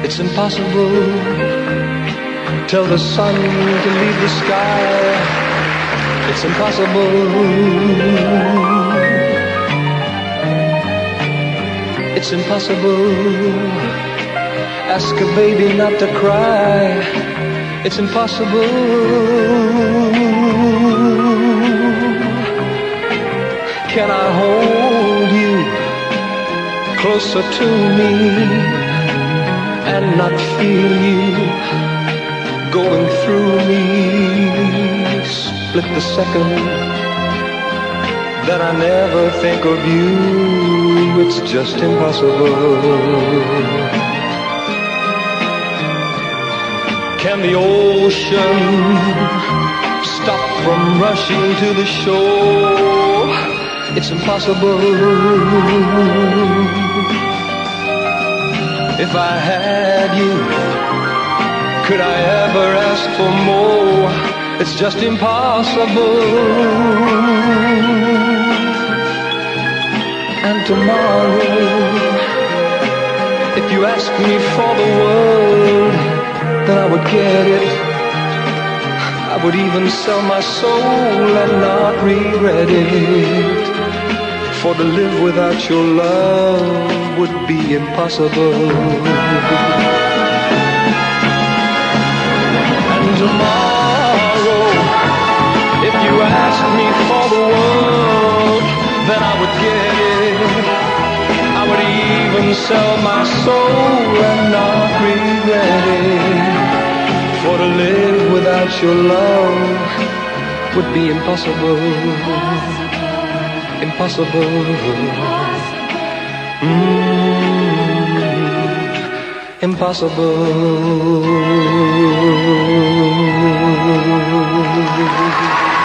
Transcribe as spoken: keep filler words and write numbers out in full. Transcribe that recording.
It's impossible. Tell the sun to leave the sky. It's impossible. It's impossible. Ask a baby not to cry. It's impossible. Can I hold you closer to me and not feel you going through me? Split the second that I never think of you. It's just impossible. Can the ocean stop from rushing to the shore? It's impossible. If I had you, could I ever ask for more? It's just impossible. And tomorrow, if you ask me for the world, then I would get it. I would even sell my soul and not regret it. For to live without your love would be impossible. And tomorrow, if you ask me for the world, then I would get it. I would even sell my soul and not regret it. For to live without your love would be impossible. Impossible. Mm, impossible.